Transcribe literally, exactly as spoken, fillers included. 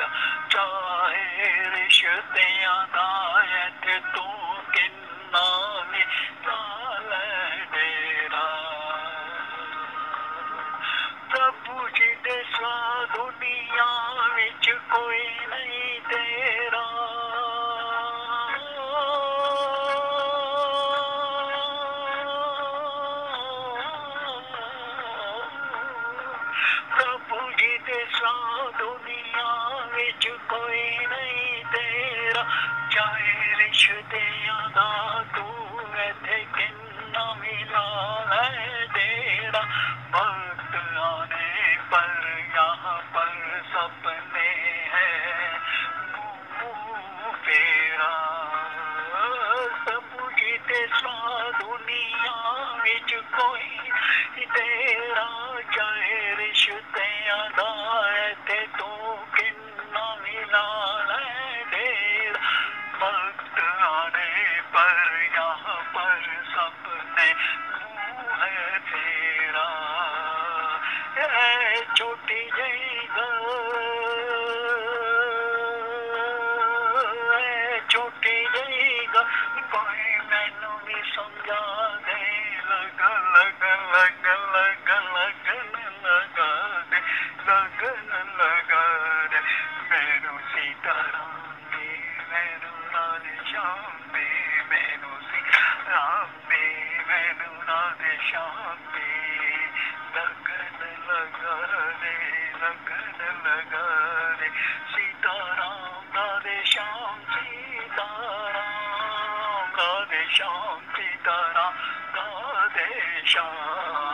तेरा चाहे रिश्तियां दायत तू किन्ना भी लाल डेरा प्रभु जी दे सा दुनिया विच कोई नहीं तेरा प्रभु जी दे सा दुनिया विच कोई नहीं तेरा चाहे रिश्तियां दा तू इत्थे किन्ना मिला है डेरा वक्त आने पर यहाँ पर सपने हैं मुँह फेरा प्रभु जी दे सा दुनिया विच कोई तेरा चाहे रिश्तियां दा ते तू किन्ना मिला है डेरा वक्त आने पर यहाँ पर सपने मुँह है फेरा ए छोटी जई छोटी जई कोई मैनू भी समझा दे लग लग लग लग लगन लगा दे लगन लगा दे मैनू सीताराम दे मैनू राधे श्याम दे मैनू सीताराम दे मैनू राधे श्याम दे लगन लगा दे लगन लगा दे सीताराम राधे श्याम सीताराम राधे श्याम सीताराम राधे श्याम